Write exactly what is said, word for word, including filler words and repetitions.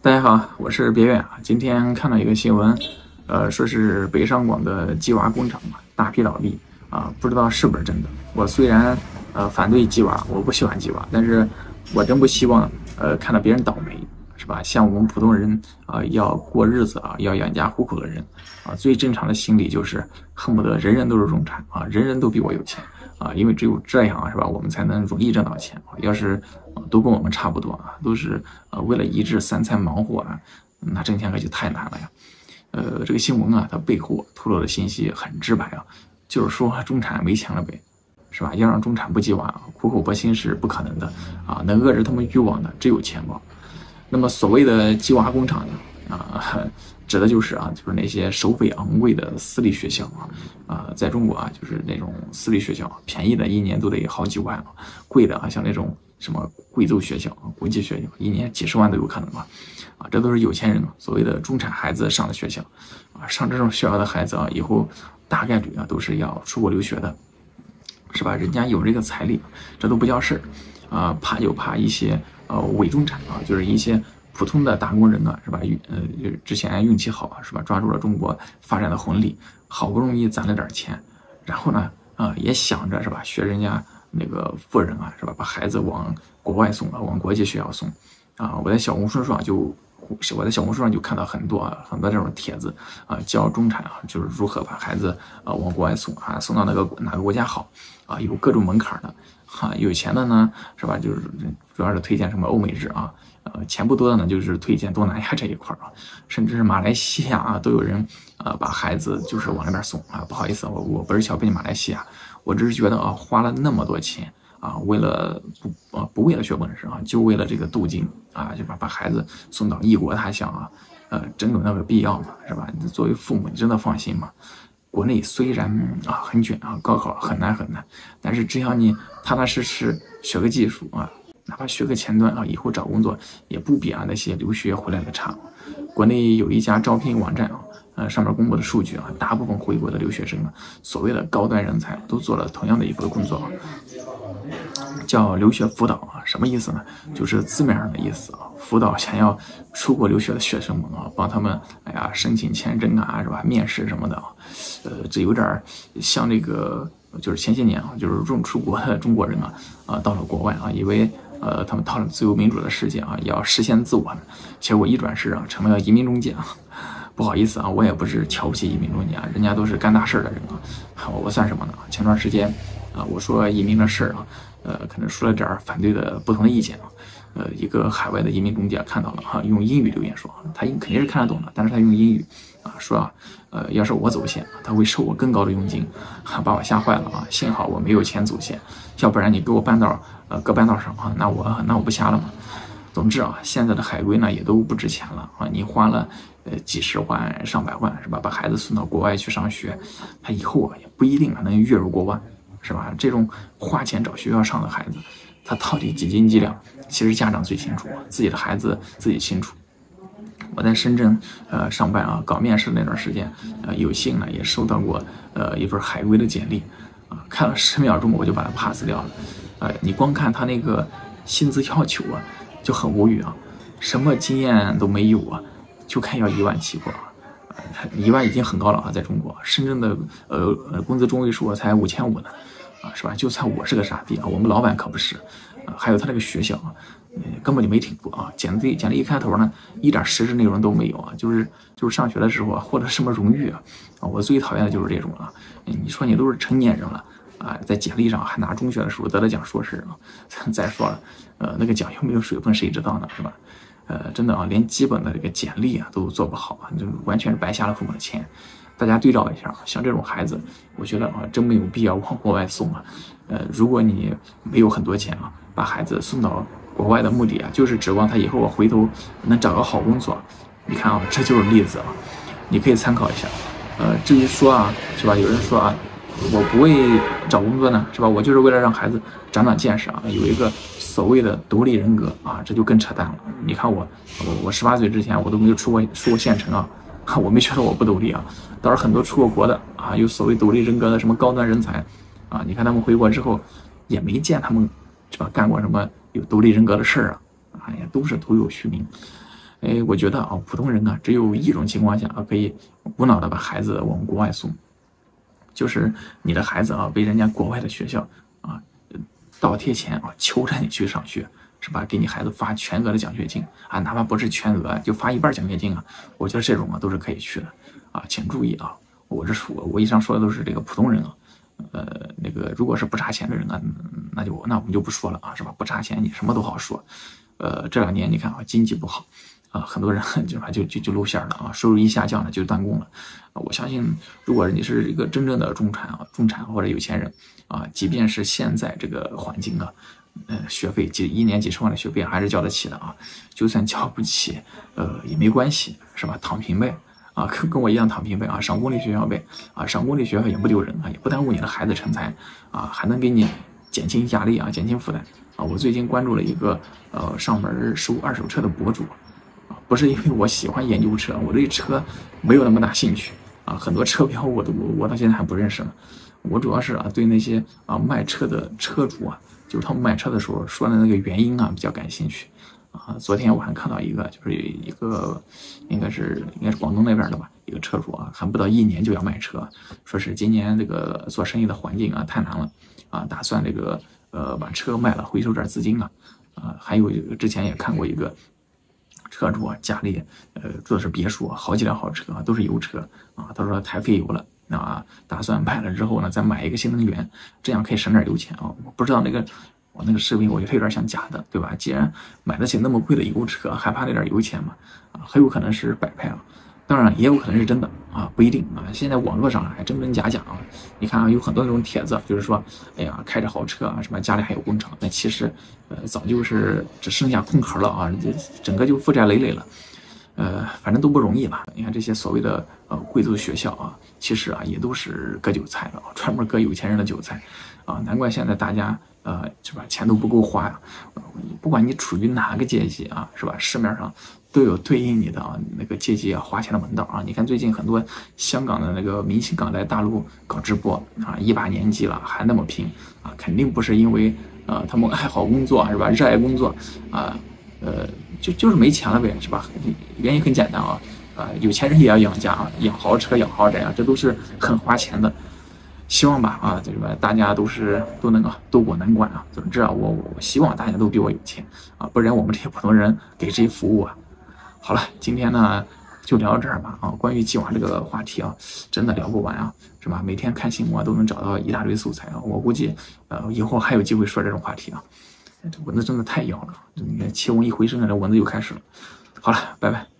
大家好，我是别远啊。今天看到一个新闻，呃，说是北上广的鸡娃工厂啊大批倒闭啊，不知道是不是真的。我虽然呃反对鸡娃，我不喜欢鸡娃，但是我真不希望呃看到别人倒霉，是吧？像我们普通人啊、呃、要过日子啊，要养家糊口的人啊，最正常的心理就是恨不得人人都是中产啊，人人都比我有钱啊，因为只有这样啊，是吧？我们才能容易挣到钱啊。要是都跟我们差不多啊，都是呃为了一日三餐忙活啊，那挣钱可就太难了呀。呃，这个新闻啊，它背后透露的信息很直白啊，就是说中产没钱了呗，是吧？要让中产不鸡娃，苦口婆心是不可能的啊，能遏制他们欲望的只有钱包。那么所谓的鸡娃工厂呢，啊，指的就是啊，就是那些收费昂贵的私立学校啊，啊，在中国啊，就是那种私立学校，便宜的一年都得好几万啊，贵的啊，像那种什么贵族学校、国际学校，一年几十万都有可能吧，啊，这都是有钱人所谓的中产孩子上的学校，啊，上这种学校的孩子啊，以后大概率啊都是要出国留学的，是吧？人家有这个财力，这都不叫事儿，啊，怕就怕一些呃伪中产啊，就是一些普通的打工人啊，是吧？呃，之前运气好啊，是吧？抓住了中国发展的红利，好不容易攒了点钱，然后呢，啊、呃，也想着是吧，学人家那个富人啊，是吧？把孩子往国外送啊，往国际学校送，啊，我在小红书上就，我在小红书上就看到很多啊，很多这种帖子啊，教中产啊，就是如何把孩子啊往国外送啊，送到那个哪个国家好啊，有各种门槛的，哈、啊，有钱的呢，是吧？就是主要是推荐什么欧美日啊。呃，钱不多的呢，就是推荐东南亚这一块啊，甚至是马来西亚啊，都有人啊、呃、把孩子就是往那边送啊。不好意思，我我不是瞧不起马来西亚，我只是觉得啊，花了那么多钱啊，为了不啊不为了学本事啊，就为了这个镀金啊，就把把孩子送到异国他乡啊，呃，真有那个必要吗？是吧？你作为父母，你真的放心吗？国内虽然啊很卷啊，高考很难很难，但是只要你踏踏实实学个技术啊。哪怕学个前端啊，以后找工作也不比啊那些留学回来的差。国内有一家招聘网站啊，呃，上面公布的数据啊，大部分回国的留学生啊，所谓的高端人才都做了同样的一份工作，叫留学辅导啊，什么意思呢？就是字面上的意思啊，辅导想要出国留学的学生们啊，帮他们哎呀申请签证啊，是吧？面试什么的啊，呃，这有点像这个，就是前些年啊，就是中出国的中国人啊，啊，到了国外啊，以为。呃，他们到了自由民主的世界啊，要实现自我呢，结果一转世啊，成了移民中介啊。不好意思啊，我也不是瞧不起移民中介啊，人家都是干大事的人啊，我我算什么呢？前段时间啊，我说移民的事啊，呃，可能说了点反对的不同的意见啊。呃，一个海外的移民中介看到了哈、啊，用英语留言说，他肯定是看得懂的，但是他用英语啊说啊，呃，要是我走线，他会收我更高的佣金，啊、把我吓坏了啊！幸好我没有钱走线，要不然你给我半道呃搁半道上啊，那我那我不瞎了吗？总之啊，现在的海归呢也都不值钱了啊，你花了呃几十万上百万是吧，把孩子送到国外去上学，他以后啊也不一定能月入过万，是吧？这种花钱找学校上的孩子。他到底几斤几两？其实家长最清楚，自己的孩子自己清楚。我在深圳呃上班啊，搞面试那段时间，呃有幸呢也收到过呃一份海归的简历，啊，看了十秒钟我就把它 pass 掉了。呃，你光看他那个薪资要求啊，就很无语啊，什么经验都没有啊，就看要一万起步啊，一万已经很高了啊，在中国，深圳的呃呃工资中位数才五千五呢。啊，是吧？就算我是个傻逼啊，我们老板可不是，啊，还有他那个学校啊，嗯，根本就没听过啊。简历简历一开头呢，一点实质内容都没有啊，就是就是上学的时候啊，获得什么荣誉啊，啊，我最讨厌的就是这种了。你说你都是成年人了啊，在简历上还拿中学的时候得了奖硕士啊，再说了，呃，那个奖有没有水分谁知道呢，是吧？呃，真的啊，连基本的这个简历啊都做不好啊，就完全是白瞎了父母的钱。大家对照一下，像这种孩子，我觉得啊，真没有必要往国外送啊。呃，如果你没有很多钱啊，把孩子送到国外的目的啊，就是指望他以后回头能找个好工作。你看啊，这就是例子啊，你可以参考一下。呃，至于说啊，是吧？有人说啊，我不为找工作呢，是吧？我就是为了让孩子长长见识啊，有一个所谓的独立人格啊，这就更扯淡了。你看我，我我十八岁之前我都没有出过出过县城啊。我没觉得我不独立啊，倒是很多出过国的啊，有所谓独立人格的什么高端人才啊，你看他们回国之后，也没见他们是吧干过什么有独立人格的事儿啊，哎呀，都是徒有虚名。 哎，我觉得啊，普通人啊，只有一种情况下啊，可以无脑的把孩子往国外送，就是你的孩子啊，被人家国外的学校啊倒贴钱啊，求着你去上学，是吧？给你孩子发全额的奖学金啊，哪怕不是全额，就发一半奖学金啊，我觉得这种啊都是可以去的啊，请注意啊，我这说我以上说的都是这个普通人啊。呃，那个如果是不差钱的人呢，那就那我们就不说了啊，是吧？不差钱，你什么都好说。呃，这两年你看啊，经济不好啊，很多人就就就就露馅了啊，收入一下降呢就断供了。啊，我相信，如果你是一个真正的中产啊，中产或者有钱人啊，即便是现在这个环境啊，呃，学费几一年几十万的学费还是交得起的啊，就算交不起，呃，也没关系，是吧？躺平呗。啊，跟跟我一样躺平呗啊，上公立学校呗啊，上公立学校也不丢人啊，也不耽误你的孩子成才啊，还能给你减轻压力啊，减轻负担啊。我最近关注了一个呃上门收二手车的博主啊，不是因为我喜欢研究车，我对车没有那么大兴趣啊，很多车标我都我到现在还不认识呢。我主要是啊对那些啊卖车的车主啊，就是他们卖车的时候说的那个原因啊比较感兴趣。啊，昨天我还看到一个，就是一个应该是应该是广东那边的吧，一个车主啊，还不到一年就要卖车，说是今年这个做生意的环境啊太难了啊，打算这个呃把车卖了回收点资金啊，啊，还有之前也看过一个车主啊，家里呃住的是别墅，好几辆好车都是油车啊，他说太费油了啊，打算卖了之后呢再买一个新能源，这样可以省点油钱啊，我不知道那个。我那个视频我觉得有点像假的，对吧？既然买得起那么贵的油车，还怕那点油钱吗？啊，很有可能是摆拍啊，当然也有可能是真的啊，不一定啊。现在网络上还真真假假啊，你看啊，有很多那种帖子，就是说，哎呀，开着好车啊，什么家里还有工厂，那其实呃早就是只剩下空壳了啊，这整个就负债累累了。呃，反正都不容易吧？你看这些所谓的呃贵族学校啊，其实啊也都是割韭菜的，专门割有钱人的韭菜，啊，难怪现在大家呃是吧钱都不够花呀、啊。不管你处于哪个阶级啊，是吧？市面上都有对应你的啊那个阶级啊花钱的门道啊。你看最近很多香港的那个明星港在大陆搞直播啊，一把年纪了还那么拼啊，肯定不是因为呃他们爱好工作是吧？热爱工作啊。呃，就就是没钱了呗，是吧？原因很简单啊，啊、呃，有钱人也要养家啊，养豪车、养豪宅啊，这都是很花钱的。希望吧，啊，对吧？大家都是都能啊渡过难关啊。总之啊，我我希望大家都比我有钱啊，不然我们这些普通人给谁服务啊？好了，今天呢就聊到这儿吧啊。关于鸡娃这个话题啊，真的聊不完啊，是吧？每天看新闻都能找到一大堆素材啊。我估计呃以后还有机会说这种话题啊。这蚊子真的太咬了，你看气温一回升，这蚊子又开始了。好了，拜拜。